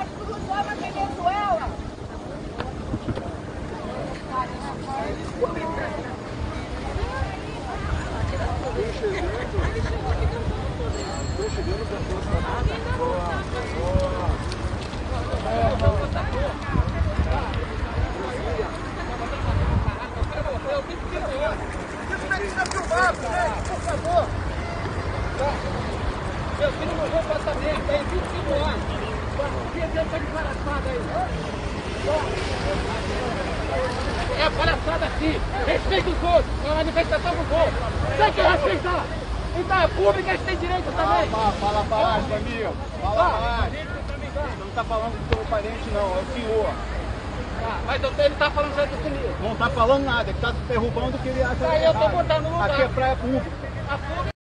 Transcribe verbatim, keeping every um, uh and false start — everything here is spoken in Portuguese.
Por favor. Meu filho morreu passamente, tem vinte e cinco anos. Que adianta de palhaçada aí? É palhaçada aqui. Respeita os outros. É uma manifestação do povo. Tem que respeitar. Então é pública, eles têm direito também. Fala, fala mais, amigo. Fala mais. Você não tá falando do seu parente, não. É o senhor. Ah, mas ele tá falando certo comigo. Não tá falando nada. Ele tá derrubando o que ele acha. Aí eu tô botando no lugar. Aqui é praia pública. A pública.